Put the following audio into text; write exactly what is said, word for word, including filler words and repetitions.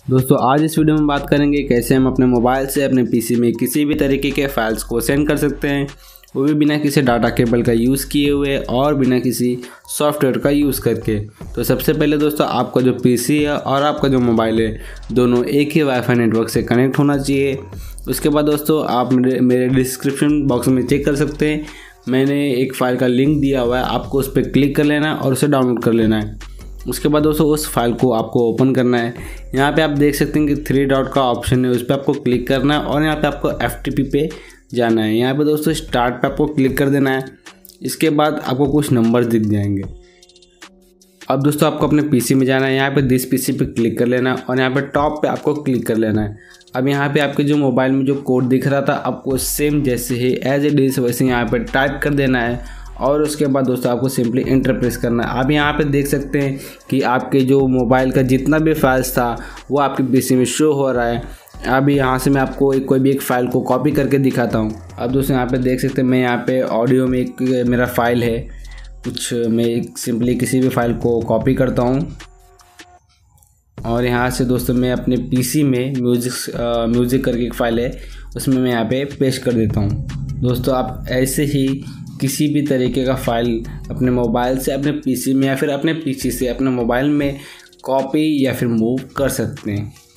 दोस्तों आज इस वीडियो में बात करेंगे कैसे हम अपने मोबाइल से अपने पीसी में किसी भी तरीके के फाइल्स को सेंड कर सकते हैं, वो भी बिना किसी डाटा केबल का यूज़ किए हुए और बिना किसी सॉफ्टवेयर का यूज़ करके। तो सबसे पहले दोस्तों आपका जो पीसी है और आपका जो मोबाइल है दोनों एक ही वाईफाई नेटवर्क से कनेक्ट होना चाहिए। उसके बाद दोस्तों आप मेरे मेरे डिस्क्रिप्शन बॉक्स में चेक कर सकते हैं, मैंने एक फ़ाइल का लिंक दिया हुआ है, आपको उस पर क्लिक कर लेना है और उसे डाउनलोड कर लेना है। उसके बाद दोस्तों उस फाइल को आपको ओपन करना है। यहाँ पे आप देख सकते हैं कि थ्री डॉट का ऑप्शन है, उस पर आपको क्लिक करना है और यहाँ पे आपको एफ टी पी पे जाना है। यहाँ पे दोस्तों स्टार्ट पे आपको क्लिक कर देना है। इसके बाद आपको कुछ नंबर्स दिख जाएंगे। अब दोस्तों आपको अपने पीसी में जाना है, यहाँ पे दिस पीसी पे क्लिक कर लेना है और यहाँ पे टॉप पे आपको क्लिक कर लेना है। अब यहाँ पे आपके जो मोबाइल में जो कोड दिख रहा था आपको सेम जैसे ही एज इट इज़ वैसे यहाँ पे टाइप कर देना है और उसके बाद दोस्तों आपको सिंपली इंटर प्रेस करना है। आप यहाँ पे देख सकते हैं कि आपके जो मोबाइल का जितना भी फाइल्स था वो आपके पीसी में शो हो रहा है। अभी यहाँ से मैं आपको एक कोई भी एक फ़ाइल को कॉपी करके दिखाता हूँ। अब दोस्तों यहाँ पे देख सकते हैं मैं यहाँ पे ऑडियो में एक मेरा फाइल है कुछ, मैं एक सिंपली किसी भी फाइल को कॉपी करता हूँ और यहाँ से दोस्तों मैं अपने पीसी में म्यूज़िक म्यूज़िक करके एक फ़ाइल है उसमें मैं यहाँ पे पेस्ट कर देता हूँ। दोस्तों आप ऐसे ही किसी भी तरीके का फ़ाइल अपने मोबाइल से अपने पीसी में या फिर अपने पीसी से अपने मोबाइल में कॉपी या फिर मूव कर सकते हैं।